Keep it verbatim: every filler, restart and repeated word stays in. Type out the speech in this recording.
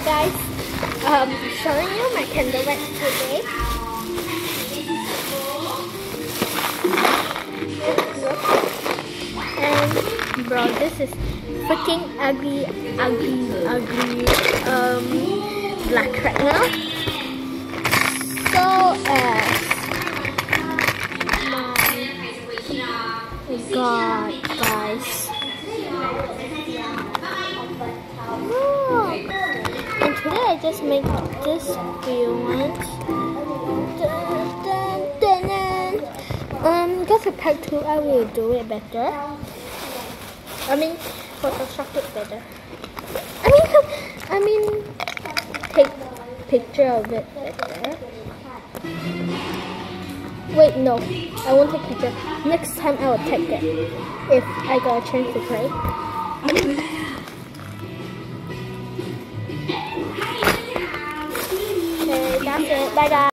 guys, um, showing you my candle wax today. And bro, this is freaking ugly, ugly, ugly, um, black right now. So as my god, guys. Oh. And today I just make this few ones. Dun, dun, dun, dun. Um, guess for part two I will do it better. I mean, Photoshop it better. I mean, I mean, take picture of it better. Wait, no, I won't take picture. Next time I will take it if I got a chance to play. Okay, that's it. Bye, guys.